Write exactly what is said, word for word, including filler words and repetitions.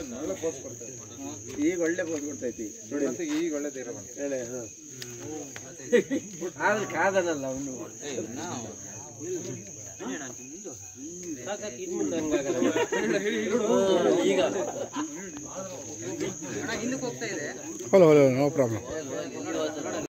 ಈಗ ಒಳ್ಳೆ ಪೋಸ್ ಕೊಡ್ತೈತಿ ನೋಡಿ, ಮತ್ತೆ ಈಗ ಒಳ್ಳೆ ಧೈರ್ಯ ಬಂತು ಹೇಳಿ. ಆದ್ರೆ ಕಾದನಲ್ಲ ಅವನು ಈಗ ಹಿಂದಕ್ಕೆ ಹೋಗ್ತಾ ಇದೆ. Hello hello no problem.